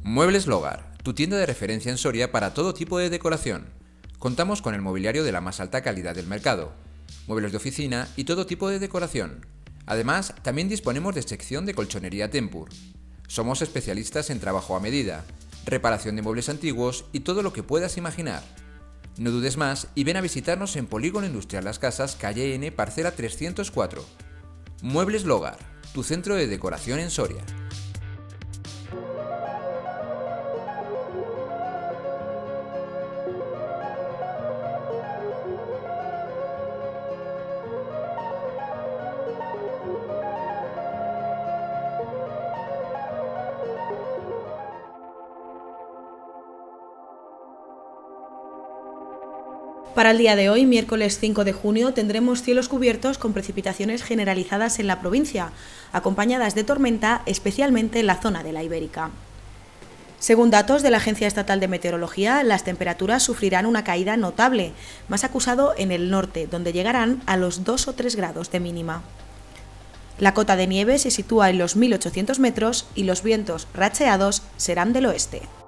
Muebles Logar, tu tienda de referencia en Soria para todo tipo de decoración. Contamos con el mobiliario de la más alta calidad del mercado, muebles de oficina y todo tipo de decoración. Además, también disponemos de sección de colchonería Tempur. Somos especialistas en trabajo a medida, reparación de muebles antiguos y todo lo que puedas imaginar. No dudes más y ven a visitarnos en Polígono Industrial Las Casas, calle N, parcela 304. Muebles Logar, tu centro de decoración en Soria. Para el día de hoy, miércoles 5 de junio, tendremos cielos cubiertos con precipitaciones generalizadas en la provincia, acompañadas de tormenta, especialmente en la zona de la Ibérica. Según datos de la Agencia Estatal de Meteorología, las temperaturas sufrirán una caída notable, más acusado en el norte, donde llegarán a los 2 o 3 grados de mínima. La cota de nieve se sitúa en los 1.800 metros y los vientos racheados serán del oeste.